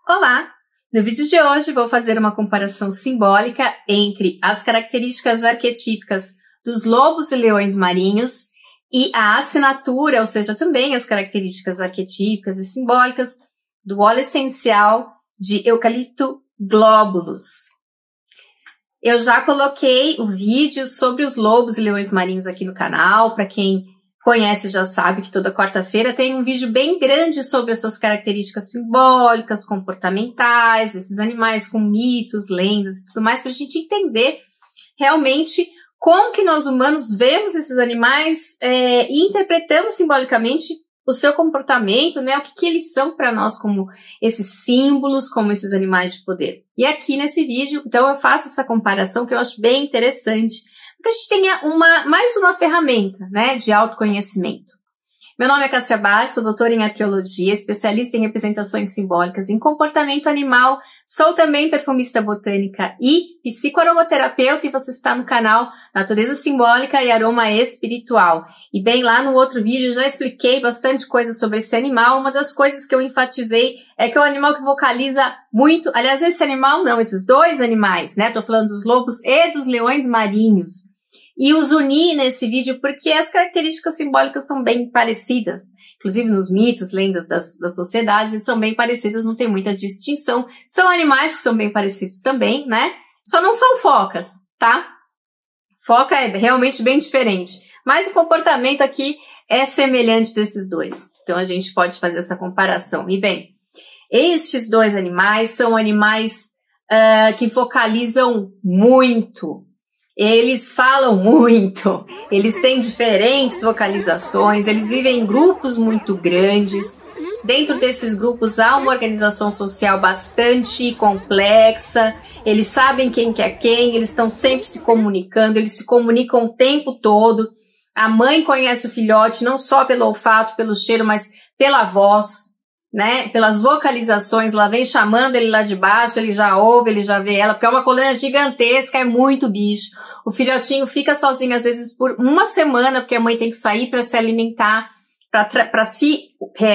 Olá! No vídeo de hoje vou fazer uma comparação simbólica entre as características arquetípicas dos lobos e leões marinhos e a assinatura, ou seja, também as características arquetípicas e simbólicas do óleo essencial de Eucalipto globulus. Eu já coloquei o vídeo sobre os lobos e leões marinhos aqui no canal. Para quem conhece já sabe que toda quarta-feira tem um vídeo bem grande sobre essas características simbólicas, comportamentais, esses animais com mitos, lendas e tudo mais, para a gente entender realmente como que nós humanos vemos esses animais e interpretamos simbolicamente o seu comportamento, né? O que eles são para nós como esses símbolos, como esses animais de poder. E aqui nesse vídeo, então, eu faço essa comparação que eu acho bem interessante, porque a gente tenha mais uma ferramenta, né, de autoconhecimento. Meu nome é Cássia Barros, sou doutora em arqueologia, especialista em representações simbólicas em comportamento animal, sou também perfumista botânica e psicoaromaterapeuta, e você está no canal Natureza Simbólica e Aroma Espiritual. E bem, lá no outro vídeo já expliquei bastante coisa sobre esse animal. Uma das coisas que eu enfatizei é que é um animal que vocaliza muito, aliás, esse animal não, esses dois animais, né, tô falando dos lobos e dos leões marinhos. E os uni nesse vídeo porque as características simbólicas são bem parecidas, inclusive nos mitos, lendas das sociedades, e são bem parecidas, não tem muita distinção. São animais que são bem parecidos também, né? Só não são focas, tá? Foca é realmente bem diferente, mas o comportamento aqui é semelhante desses dois. Então a gente pode fazer essa comparação. E bem, estes dois animais são animais que vocalizam muito. Eles falam muito, eles têm diferentes vocalizações, eles vivem em grupos muito grandes. Dentro desses grupos há uma organização social bastante complexa, eles sabem quem quer quem, eles estão sempre se comunicando, eles se comunicam o tempo todo. A mãe conhece o filhote não só pelo olfato, pelo cheiro, mas pela voz, né, pelas vocalizações. Lá vem chamando ele lá de baixo, ele já ouve, ele já vê ela, porque é uma colônia gigantesca, é muito bicho. O filhotinho fica sozinho às vezes por uma semana, porque a mãe tem que sair para se alimentar, para se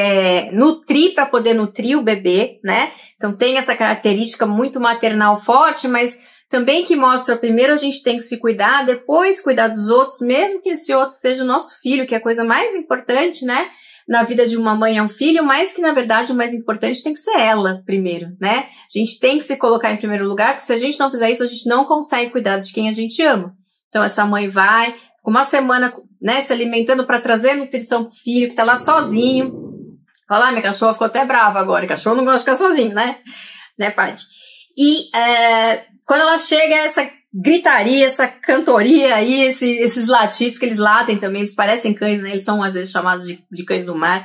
nutrir, para poder nutrir o bebê, né? Então tem essa característica muito maternal forte, mas também que mostra, primeiro a gente tem que se cuidar, depois cuidar dos outros, mesmo que esse outro seja o nosso filho, que é a coisa mais importante, né? Na vida de uma mãe é um filho, mas que na verdade o mais importante tem que ser ela primeiro, né? A gente tem que se colocar em primeiro lugar, porque se a gente não fizer isso, a gente não consegue cuidar de quem a gente ama. Então essa mãe vai, com uma semana, né, se alimentando para trazer nutrição pro filho, que tá lá sozinho. Olha lá, minha cachorra ficou até brava agora, cachorro não gosta de ficar sozinho, né? Né, Paty? E quando ela chega, essa gritaria, essa cantoria aí, esses latidos que eles latem também, eles parecem cães, né? Eles são às vezes chamados de cães do mar.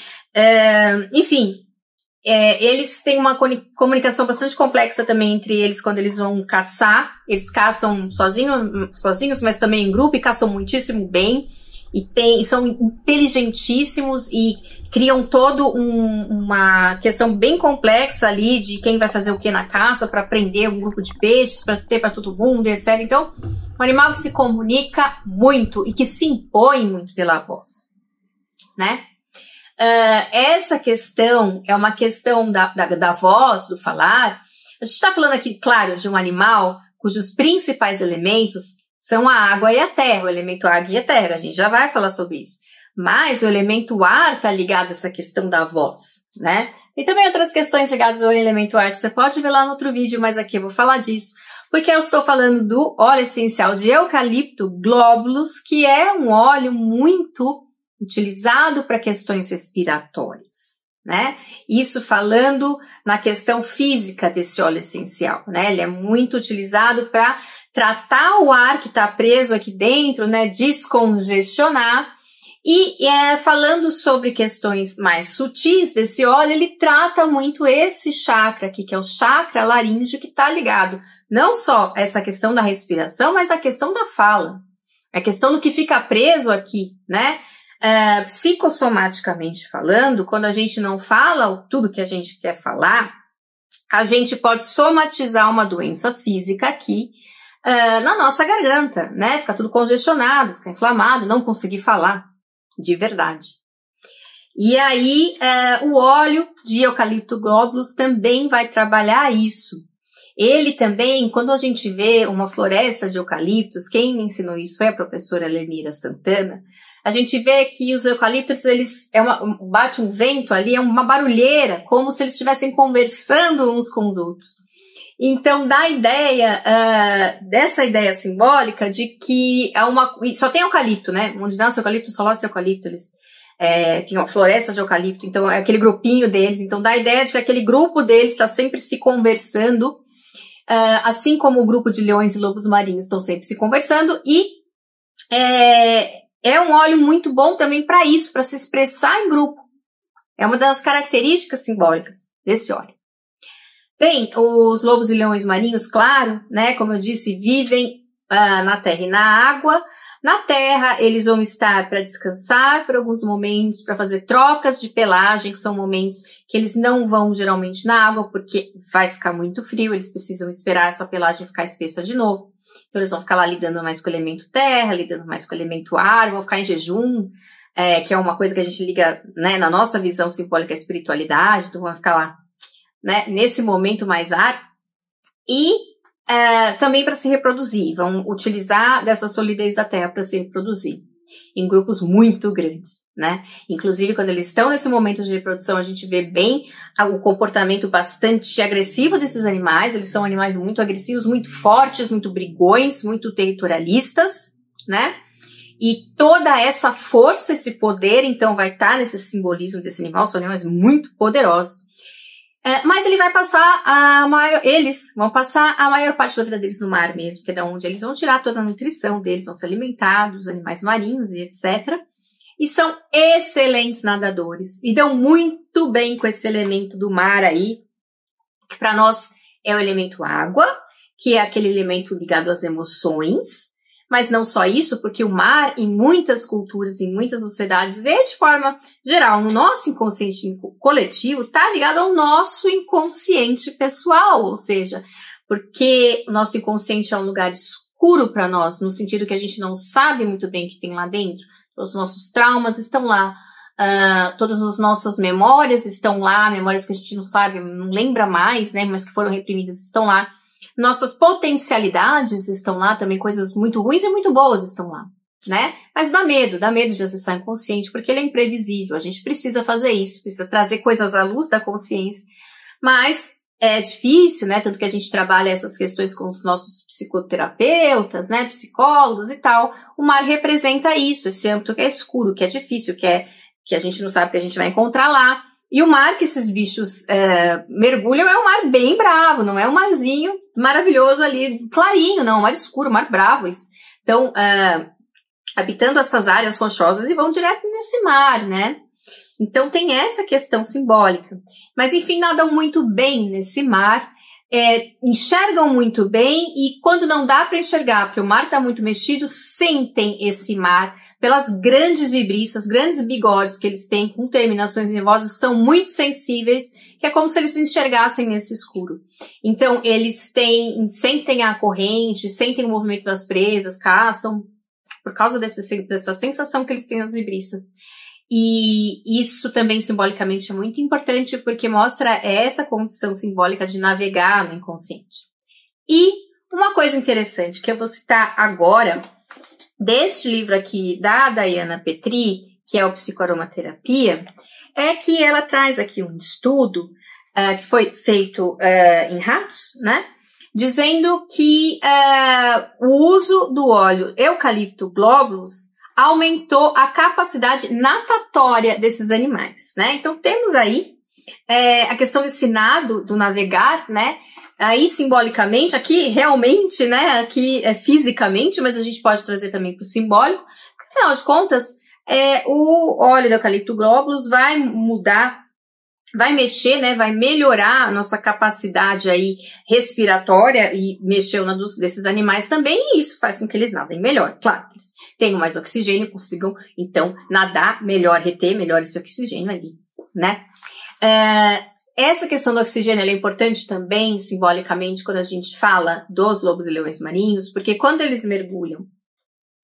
Enfim, eles têm uma comunicação bastante complexa também entre eles quando eles vão caçar. Eles caçam sozinhos, mas também em grupo, e caçam muitíssimo bem. E são inteligentíssimos e criam todo uma questão bem complexa ali de quem vai fazer o que na caça para prender um grupo de peixes, para ter para todo mundo, etc. Então, um animal que se comunica muito e que se impõe muito pela voz, né? Essa questão é uma questão da voz, do falar. A gente está falando aqui, claro, de um animal cujos principais elementos são a água e a terra, o elemento água e a terra, a gente já vai falar sobre isso. Mas o elemento ar está ligado a essa questão da voz, né? E também outras questões ligadas ao elemento ar que você pode ver lá no outro vídeo, mas aqui eu vou falar disso, porque eu estou falando do óleo essencial de Eucalipto globulus, que é um óleo muito utilizado para questões respiratórias, né? Isso falando na questão física desse óleo essencial, né? Ele é muito utilizado para tratar o ar que está preso aqui dentro, né, descongestionar. E falando sobre questões mais sutis desse óleo, ele trata muito esse chakra aqui, que é o chakra laríngeo, que está ligado não só a essa questão da respiração, mas a questão da fala, a questão do que fica preso aqui, né? Psicossomaticamente falando, quando a gente não fala tudo que a gente quer falar, a gente pode somatizar uma doença física aqui, na nossa garganta, né? Ficar tudo congestionado, ficar inflamado, não conseguir falar de verdade. E aí, o óleo de eucalipto globulus também vai trabalhar isso. Ele também, quando a gente vê uma floresta de eucaliptos, quem me ensinou isso foi a professora Lenira Santana, a gente vê que os eucaliptos, eles, bate um vento ali, é uma barulheira, como se eles estivessem conversando uns com os outros. Então, dá a ideia, dessa ideia simbólica de que só tem eucalipto, né? Onde nasce eucalipto, só nasce eucalipto, eles tem uma floresta de eucalipto, então é aquele grupinho deles, então dá a ideia de que aquele grupo deles está sempre se conversando, assim como o grupo de leões e lobos marinhos estão sempre se conversando, e é um óleo muito bom também para isso, para se expressar em grupo. É uma das características simbólicas desse óleo. Bem, os lobos e leões marinhos, claro, né, como eu disse, vivem na terra e na água. Na terra, eles vão estar para descansar por alguns momentos, para fazer trocas de pelagem, que são momentos que eles não vão geralmente na água, porque vai ficar muito frio, eles precisam esperar essa pelagem ficar espessa de novo. Então, eles vão ficar lá lidando mais com o elemento terra, lidando mais com o elemento ar, vão ficar em jejum, que é uma coisa que a gente liga, né, na nossa visão simbólica à espiritualidade, então vão ficar lá, né, nesse momento mais ar. E também para se reproduzir, vão utilizar dessa solidez da terra para se reproduzir em grupos muito grandes, né? Inclusive, quando eles estão nesse momento de reprodução, a gente vê bem o comportamento bastante agressivo desses animais. Eles são animais muito agressivos, muito fortes, muito brigões, muito territorialistas, né? E toda essa força, esse poder, então, vai estar nesse simbolismo desse animal. São animais muito poderosos. Mas eles vão passar a maior parte da vida deles no mar mesmo, que é da onde eles vão tirar toda a nutrição deles, vão se alimentar dos animais marinhos e etc. E são excelentes nadadores, e dão muito bem com esse elemento do mar aí, que para nós é o elemento água, que é aquele elemento ligado às emoções. Mas não só isso, porque o mar, em muitas culturas, em muitas sociedades, e de forma geral, no nosso inconsciente coletivo, está ligado ao nosso inconsciente pessoal, ou seja, porque o nosso inconsciente é um lugar escuro para nós, no sentido que a gente não sabe muito bem o que tem lá dentro. Os nossos traumas estão lá, todas as nossas memórias estão lá, memórias que a gente não sabe, não lembra mais, né, mas que foram reprimidas estão lá. Nossas potencialidades estão lá também, coisas muito ruins e muito boas estão lá, né? Mas dá medo de acessar o inconsciente, porque ele é imprevisível, a gente precisa fazer isso, precisa trazer coisas à luz da consciência, mas é difícil, né? Tanto que a gente trabalha essas questões com os nossos psicoterapeutas, né? Psicólogos e tal. O mar representa isso, esse âmbito que é escuro, que é difícil, que a gente não sabe que a gente vai encontrar lá. E o mar que esses bichos mergulham é um mar bem bravo, não é um marzinho maravilhoso ali, clarinho, não, um mar escuro, um mar bravo. Então, habitando essas áreas rochosas e vão direto nesse mar, né? Então tem essa questão simbólica. Mas enfim, nadam muito bem nesse mar, enxergam muito bem e quando não dá para enxergar, porque o mar está muito mexido, sentem esse mar pelas grandes vibriças, grandes bigodes que eles têm com terminações nervosas que são muito sensíveis, que é como se eles se enxergassem nesse escuro. Então eles sentem a corrente, sentem o movimento das presas, caçam, por causa dessa sensação que eles têm nas vibriças. E isso também simbolicamente é muito importante porque mostra essa condição simbólica de navegar no inconsciente. E uma coisa interessante que eu vou citar agora, deste livro aqui da Diana Petri, que é o Psicoaromaterapia, é que ela traz aqui um estudo que foi feito em ratos, né? Dizendo que o uso do óleo Eucalipto globulus aumentou a capacidade natatória desses animais, né? Então, temos aí a questão desse nado, do navegar, né? Aí, simbolicamente, aqui, realmente, né? Aqui fisicamente, mas a gente pode trazer também para o simbólico. Porque, afinal de contas, o óleo do Eucalipto globulus vai mudar, vai mexer, né? Vai melhorar a nossa capacidade aí respiratória e mexeu na desses animais também, e isso faz com que eles nadem melhor. Claro, eles tenham mais oxigênio, consigam, então, nadar melhor, reter melhor esse oxigênio ali, né? Essa questão do oxigênio ela é importante também, simbolicamente, quando a gente fala dos lobos e leões marinhos, porque quando eles mergulham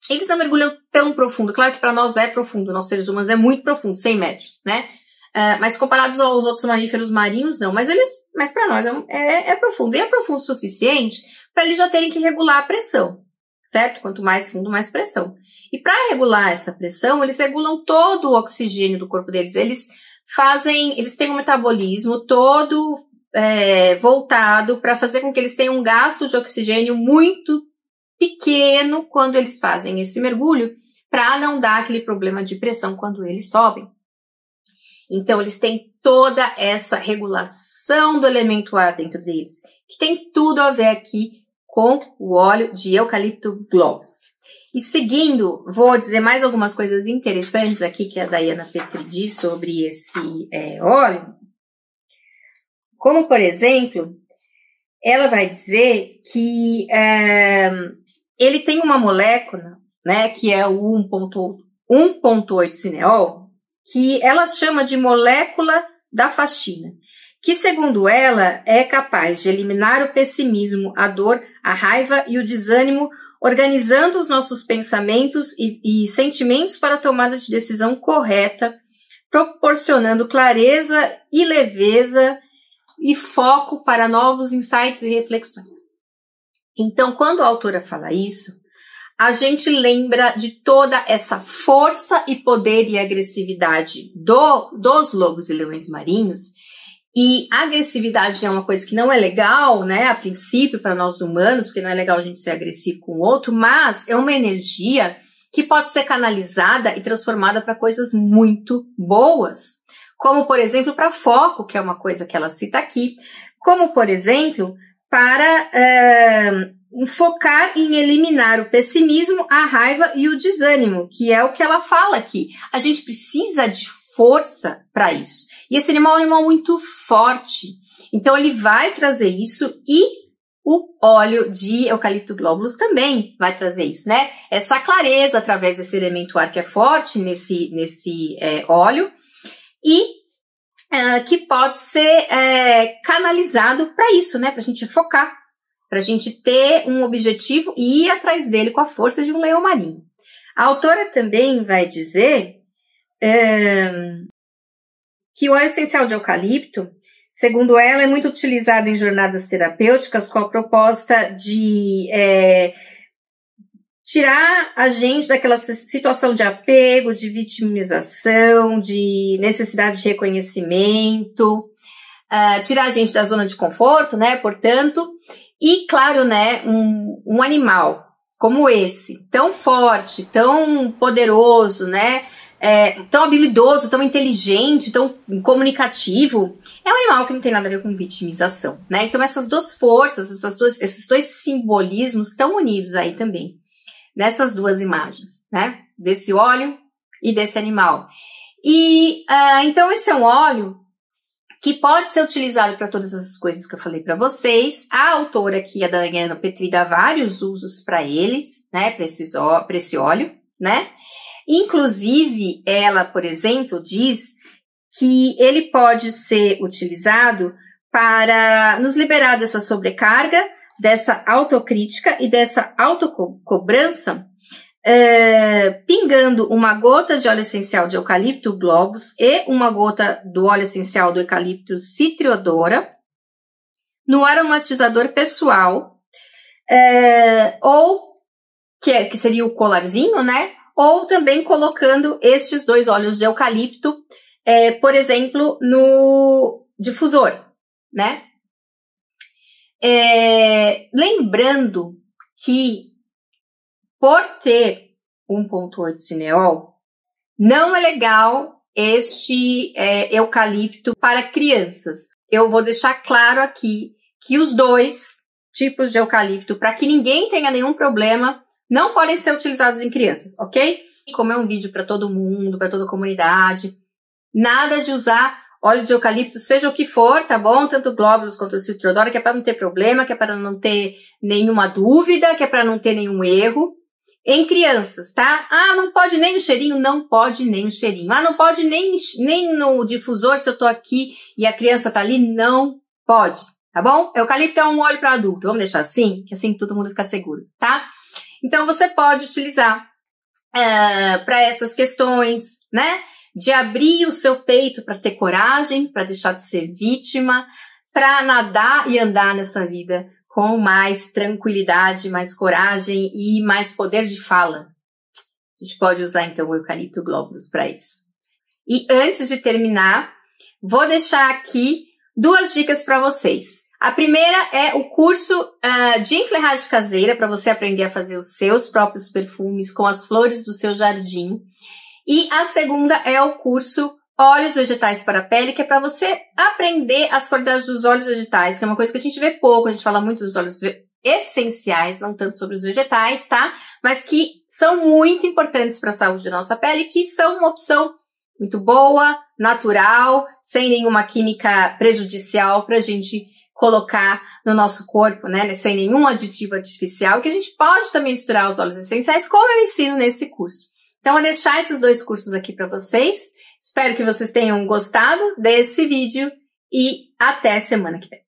Eles não mergulham tão profundo. Claro que para nós é profundo, nós seres humanos é muito profundo, 100 metros, né? Mas comparados aos outros mamíferos marinhos, não. Mas para nós é profundo. E é profundo o suficiente para eles já terem que regular a pressão, certo? Quanto mais fundo, mais pressão. E para regular essa pressão, eles regulam todo o oxigênio do corpo deles. Eles têm um metabolismo todo voltado para fazer com que eles tenham um gasto de oxigênio muito pequeno quando eles fazem esse mergulho, para não dar aquele problema de pressão quando eles sobem. Então, eles têm toda essa regulação do elemento ar dentro deles, que tem tudo a ver aqui com o óleo de Eucalyptus globulus. E seguindo, vou dizer mais algumas coisas interessantes aqui que a Diana Petri diz sobre esse óleo. Como, por exemplo, ela vai dizer que ele tem uma molécula, né, que é o 1,8-cineol, que ela chama de molécula da faxina, que, segundo ela, é capaz de eliminar o pessimismo, a dor, a raiva e o desânimo, organizando os nossos pensamentos e sentimentos para a tomada de decisão correta, proporcionando clareza e leveza e foco para novos insights e reflexões. Então, quando a autora fala isso, a gente lembra de toda essa força e poder e agressividade dos lobos e leões marinhos. E a agressividade é uma coisa que não é legal, né, a princípio para nós humanos, porque não é legal a gente ser agressivo com o outro, mas é uma energia que pode ser canalizada e transformada para coisas muito boas. Como, por exemplo, para foco, que é uma coisa que ela cita aqui. Como, por exemplo, para focar em eliminar o pessimismo, a raiva e o desânimo, que é o que ela fala aqui. A gente precisa de força para isso. E esse animal é um animal muito forte. Então, ele vai trazer isso e o óleo de Eucalyptus globulus também vai trazer isso, né? Essa clareza através desse elemento ar que é forte nesse óleo e que pode ser canalizado para isso, né? Para a gente focar, para a gente ter um objetivo e ir atrás dele com a força de um leão marinho. A autora também vai dizer que o óleo essencial de eucalipto, segundo ela, é muito utilizado em jornadas terapêuticas com a proposta de tirar a gente daquela situação de apego, de vitimização, de necessidade de reconhecimento, tirar a gente da zona de conforto, né, portanto, e claro, né, um animal como esse, tão forte, tão poderoso, né, tão habilidoso, tão inteligente, tão comunicativo, é um animal que não tem nada a ver com vitimização, né, então essas duas forças, esses dois simbolismos estão unidos aí também, nessas duas imagens, né, desse óleo e desse animal. E, então, esse é um óleo que pode ser utilizado para todas essas coisas que eu falei para vocês. A autora aqui, a Diana Petri, dá vários usos para eles, né, para esse óleo, né. Inclusive, ela, por exemplo, diz que ele pode ser utilizado para nos liberar dessa sobrecarga, dessa autocrítica e dessa autocobrança, pingando uma gota de óleo essencial de Eucalyptus globulus e uma gota do óleo essencial do Eucalyptus citriodora no aromatizador pessoal, ou que seria o colarzinho, né? Ou também colocando estes dois óleos de eucalipto, por exemplo, no difusor, né? Lembrando que por ter 1,8-cineol, não é legal este eucalipto para crianças. Eu vou deixar claro aqui que os dois tipos de eucalipto, para que ninguém tenha nenhum problema, não podem ser utilizados em crianças, ok? Como é um vídeo para todo mundo, para toda a comunidade, nada de usar óleo de eucalipto, seja o que for, tá bom? Tanto o glóbulos quanto o citriodora, que é para não ter problema, que é para não ter nenhuma dúvida, que é para não ter nenhum erro. Em crianças, tá? Ah, não pode nem o cheirinho? Não pode nem o cheirinho. Ah, não pode nem no difusor se eu tô aqui e a criança tá ali? Não pode, tá bom? Eucalipto é um óleo para adulto, vamos deixar assim? Que assim todo mundo fica seguro, tá? Então, você pode utilizar para essas questões, né? De abrir o seu peito para ter coragem, para deixar de ser vítima, para nadar e andar nessa vida com mais tranquilidade, mais coragem e mais poder de fala. A gente pode usar, então, o Eucalipto Globulus para isso. E antes de terminar, vou deixar aqui 2 dicas para vocês. A primeira é o curso de enfleiragem caseira, para você aprender a fazer os seus próprios perfumes com as flores do seu jardim. E a segunda é o curso Óleos Vegetais para a Pele, que é para você aprender as qualidades dos óleos vegetais, que é uma coisa que a gente vê pouco, a gente fala muito dos óleos essenciais, não tanto sobre os vegetais, tá? Mas que são muito importantes para a saúde da nossa pele, que são uma opção muito boa, natural, sem nenhuma química prejudicial para a gente colocar no nosso corpo, né? Sem nenhum aditivo artificial, que a gente pode também misturar os óleos essenciais, como eu ensino nesse curso. Então, vou deixar esses 2 cursos aqui para vocês. Espero que vocês tenham gostado desse vídeo e até semana que vem.